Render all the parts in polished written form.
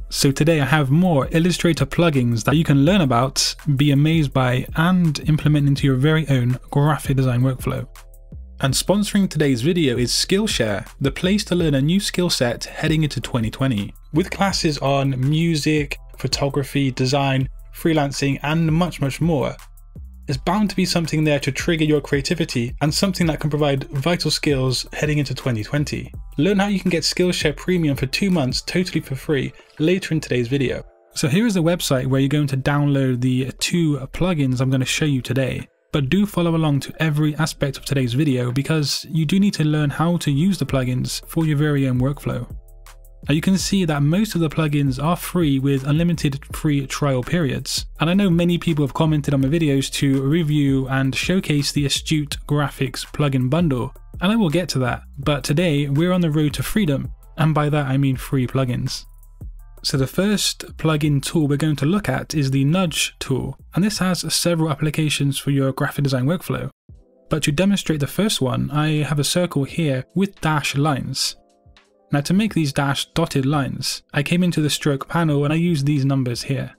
So today I have more Illustrator plugins that you can learn about, be amazed by, and implement into your very own graphic design workflow. And sponsoring today's video is Skillshare, the place to learn a new skill set heading into 2020. With classes on music, photography, design, freelancing, and much more. There's bound to be something there to trigger your creativity and something that can provide vital skills heading into 2020. Learn how you can get Skillshare Premium for 2 months totally for free later in today's video. So here is the website where you're going to download the 2 plugins I'm going to show you today. But do follow along to every aspect of today's video because you do need to learn how to use the plugins for your very own workflow. Now you can see that most of the plugins are free with unlimited free trial periods. And I know many people have commented on my videos to review and showcase the Astute Graphics plugin bundle, and I will get to that. But today we're on the road to freedom, and by that I mean free plugins. So the first plugin tool we're going to look at is the Nudge tool, and this has several applications for your graphic design workflow. But to demonstrate the first one, I have a circle here with dash lines. Now to make these dash dotted lines, I came into the stroke panel and I used these numbers here.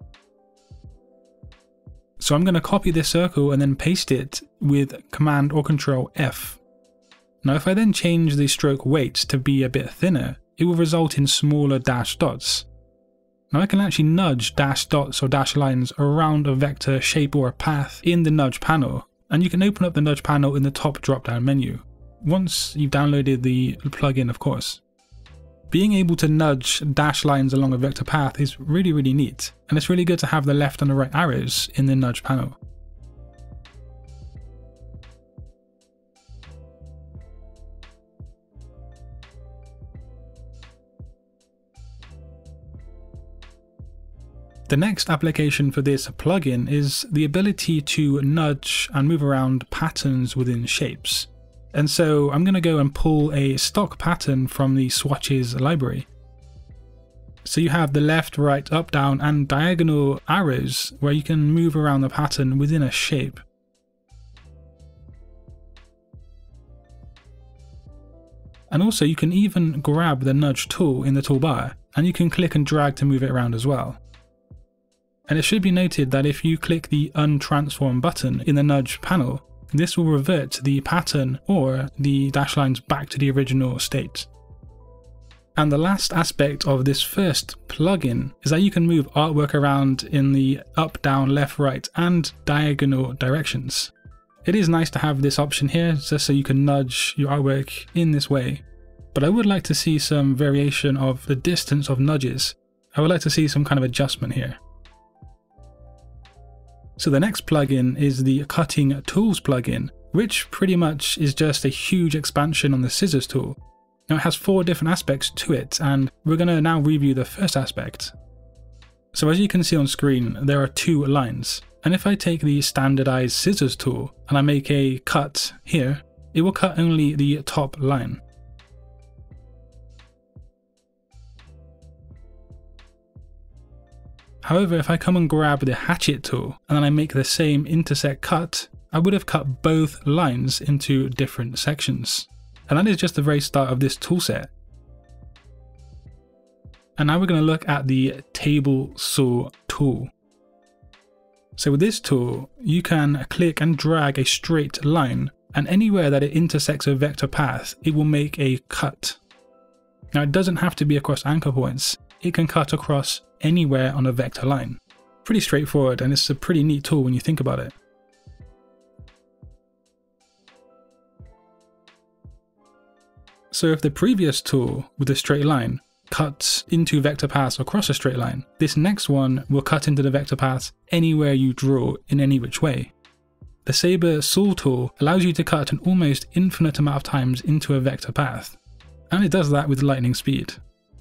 So I'm going to copy this circle and then paste it with Command or Control F. Now if I then change the stroke weight to be a bit thinner, it will result in smaller dash dots. Now I can actually nudge dash dots or dash lines around a vector, shape or a path in the nudge panel, and you can open up the nudge panel in the top drop down menu. Once you've downloaded the plugin, of course. Being able to nudge dash lines along a vector path is really neat, and it's really good to have the left and the right arrows in the nudge panel. The next application for this plugin is the ability to nudge and move around patterns within shapes. And so I'm going to go and pull a stock pattern from the swatches library. So you have the left, right, up, down and diagonal arrows where you can move around the pattern within a shape. And also you can even grab the nudge tool in the toolbar and you can click and drag to move it around as well. And it should be noted that if you click the untransform button in the nudge panel, this will revert the pattern or the dash lines back to the original state. And the last aspect of this first plugin is that you can move artwork around in the up, down, left, right and diagonal directions. It is nice to have this option here just so you can nudge your artwork in this way. But I would like to see some variation of the distance of nudges. I would like to see some kind of adjustment here. So the next plugin is the Cutting Tools plugin, which pretty much is just a huge expansion on the Scissors tool. Now it has 4 different aspects to it, and we're going to now review the first aspect. So as you can see on screen, there are 2 lines, and if I take the standardized Scissors tool and I make a cut here, it will cut only the top line. However, if I come and grab the hatchet tool and then I make the same intersect cut, I would have cut both lines into different sections. And that is just the very start of this toolset. And now we're going to look at the table saw tool. So with this tool, you can click and drag a straight line, and anywhere that it intersects a vector path, it will make a cut. Now it doesn't have to be across anchor points. It can cut across anywhere on a vector line. Pretty straightforward, and it's a pretty neat tool when you think about it. So if the previous tool with a straight line cuts into vector paths across a straight line, this next one will cut into the vector paths anywhere you draw in any which way. The Saber Saw tool allows you to cut an almost infinite amount of times into a vector path, and it does that with lightning speed.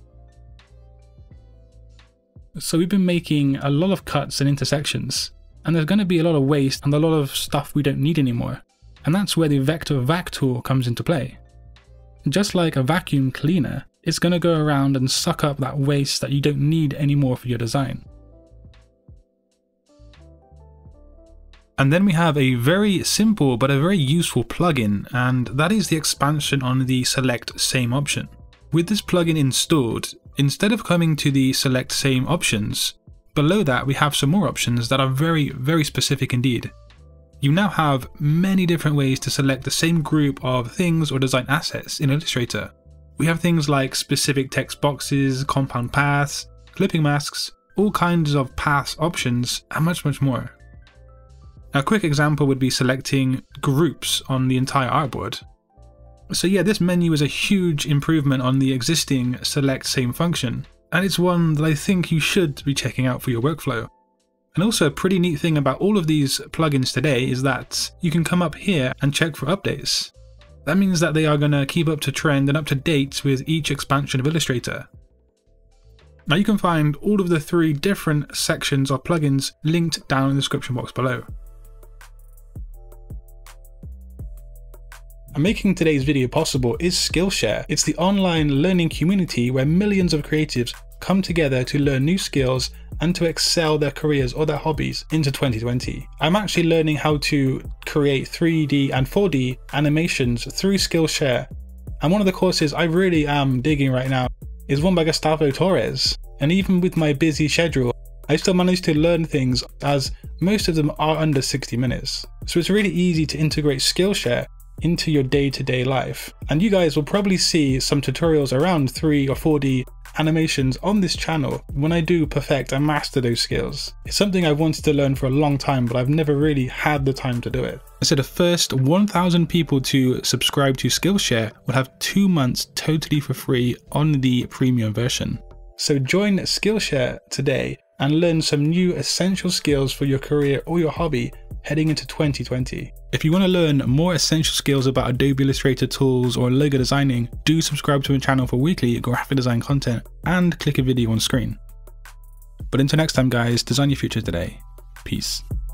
So we've been making a lot of cuts and intersections, and there's going to be a lot of waste and a lot of stuff we don't need anymore. And that's where the Vector Vac tool comes into play. Just like a vacuum cleaner, it's going to go around and suck up that waste that you don't need anymore for your design. And then we have a very simple but a very useful plugin, and that is the expansion on the Select Same option. With this plugin installed, Instead of coming to the select same options, below that we have some more options that are very specific indeed. You now have many different ways to select the same group of things or design assets in Illustrator. We have things like specific text boxes, compound paths, clipping masks, all kinds of path options, and much more. A quick example would be selecting groups on the entire artboard. So yeah, this menu is a huge improvement on the existing select same function, and it's one that I think you should be checking out for your workflow. And also a pretty neat thing about all of these plugins today is that you can come up here and check for updates. That means that they are going to keep up to trend and up to date with each expansion of Illustrator. Now you can find all of the 3 different sections of plugins linked down in the description box below. And making today's video possible is Skillshare. It's the online learning community where millions of creatives come together to learn new skills and to excel their careers or their hobbies into 2020. I'm actually learning how to create 3D and 4D animations through Skillshare. And one of the courses I really am digging right now is one by Gustavo Torres. And even with my busy schedule, I still manage to learn things as most of them are under 60 minutes. So it's really easy to integrate Skillshare into your day-to-day life. And you guys will probably see some tutorials around 3 or 4D animations on this channel when I do perfect and master those skills. It's something I've wanted to learn for a long time, but I've never really had the time to do it. So the first 1,000 people to subscribe to Skillshare will have 2 months totally for free on the premium version. So join Skillshare today and learn some new essential skills for your career or your hobby heading into 2020. If you want to learn more essential skills about Adobe Illustrator tools or logo designing, do subscribe to my channel for weekly graphic design content and click a video on screen. But until next time guys, design your future today. Peace.